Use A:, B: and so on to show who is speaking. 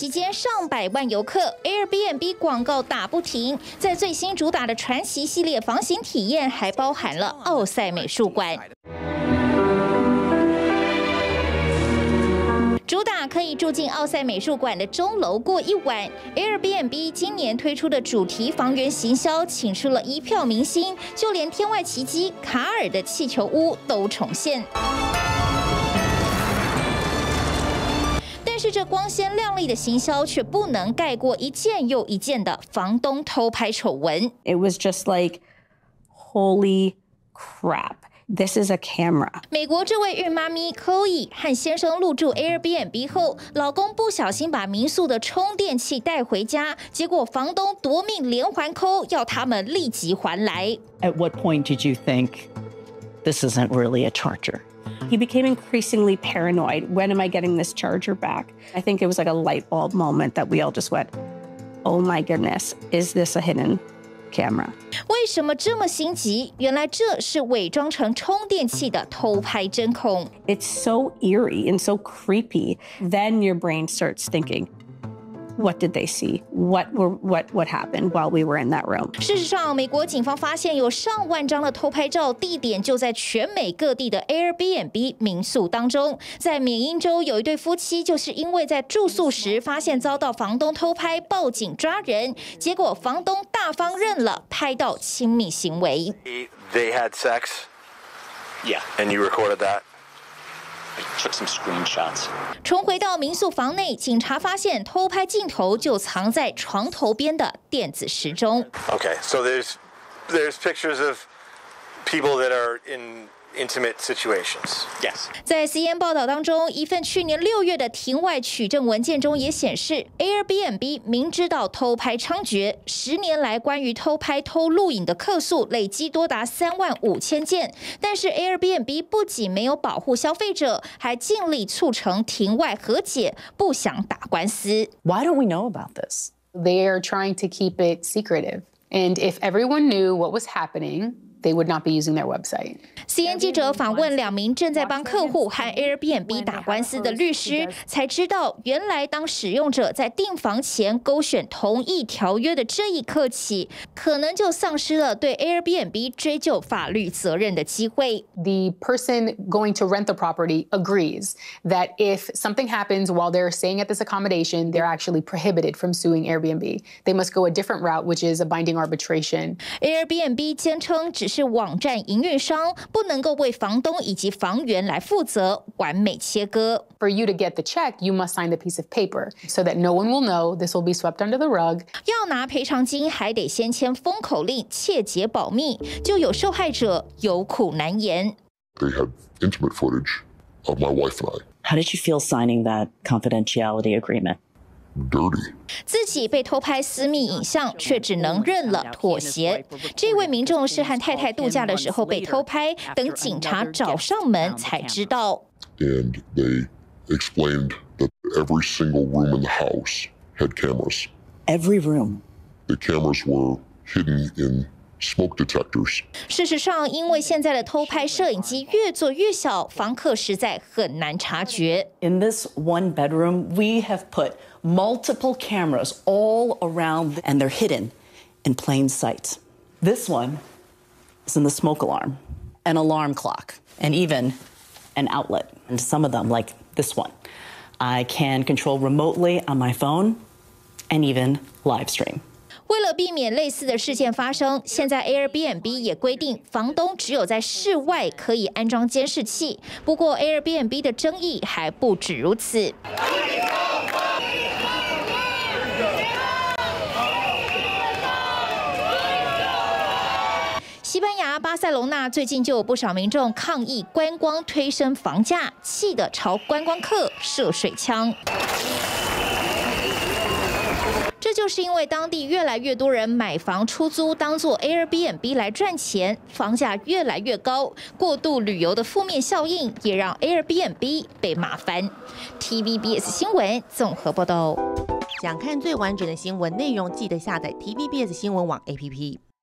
A: 期间上百万游客 ，Airbnb 广告打不停。在最新主打的传奇系列房型体验，还包含了奥赛美术馆。 主打可以住进奥赛美术馆的钟楼过一晚。Airbnb 今年推出的主题房源行销，请出了一票明星，就连天外奇迹卡尔的气球屋都重现。但是这光鲜亮丽的行销，却不能盖过一件又一件的房东偷拍丑闻。
B: It was just like, holy crap. This is a camera.
A: 美国这位孕妈咪 Chloe 和先生入住 Airbnb 后，老公不小心把民宿的充电器带回家，结果房东夺命连环扣，要他们立即还来。
C: At what point did you think this isn't really a charger?
B: He became increasingly paranoid. When am I getting this charger back? I think it was like a light bulb moment that we all just went, oh my goodness, is this a hidden camera?
A: 为什么这么心急？原来这是伪装成充电器的偷拍针孔。
B: It's so eerie and so creepy. Then your brain starts thinking, what did they see? What happened while we were in that room?
A: 事实上，美国警方发现有上万张的偷拍照，地点就在全美各地的 Airbnb 民宿当中。在缅因州，有一对夫妻就是因为在住宿时发现遭到房东偷拍，报警抓人，结果房东大方认了，拍到亲密行为。
D: They had sex?
E: Yeah.
D: And you recorded that?
E: I took some screenshots.
A: 重回到民宿房内，警察发现偷拍镜头就藏在床头边的电子时钟。
D: Okay, so there's pictures of people that are in intimate situations.
E: Yes.
A: 在 CNN 报道当中，一份去年6月的庭外取证文件中也显示 ，Airbnb 明知道偷拍猖獗，10年来关于偷拍、偷录影的客诉累积多达35000件。但是 Airbnb 不仅没有保护消费者，还尽力促成庭外和解，不想打官司。
C: Why don't we know about this?
F: They are trying to keep it secretive. And if everyone knew what was happening, they would not be using their website.
A: CNN 记者访问2名正在帮客户和 Airbnb 打官司的律师，才知道原来当使用者在订房前勾选同意条约的这一刻起，可能就丧失了对 Airbnb 追究法律责任的机会。
F: The person going to rent the property agrees that if something happens while they're staying at this accommodation, they're actually prohibited from suing Airbnb. They must go a different route, which is a binding arbitration.
A: Airbnb 坚称只是网站营运商，不能够为房东以及房源来负责，完美切割。
F: For you to get the check, you must sign the piece of paper so that no one will know. This will be swept under the rug.
A: 要拿赔偿金，还得先签封口令，切结保密，就有受害者有苦难言。
G: They had intimate footage of my wife and I.
C: How did you feel signing that confidentiality agreement?
G: Dirty.
A: 自己被偷拍私密影像，却只能认了妥协。这位民众是和太太度假的时候被偷拍，等警察找上门才知道。
G: And they explained that every single room in the house had cameras.
C: Every room.
G: The cameras were hidden in smoke detectors.
A: 事实上，因为现在的偷拍摄影机越做越小，房客实在很难察觉。
C: In this one bedroom, we have put multiple cameras all around, and they're hidden in plain sight. This one is in the smoke alarm, an alarm clock, and even an outlet. And some of them, like this one, I can control remotely on my phone and even live stream.
A: 为了避免类似的事件发生，现在 Airbnb 也规定，房东只有在室外可以安装监视器。不过 Airbnb 的争议还不止如此。 西班牙巴塞隆纳最近就有不少民众抗议观光推升房价，气得朝观光客射水枪。这就是因为当地越来越多人买房出租，当做 Airbnb 来赚钱，房价越来越高，过度旅游的负面效应也让 Airbnb 被骂翻。TVBS 新闻综合报道。
H: 想看最完整的新闻内容，记得下载 TVBS 新闻网 APP。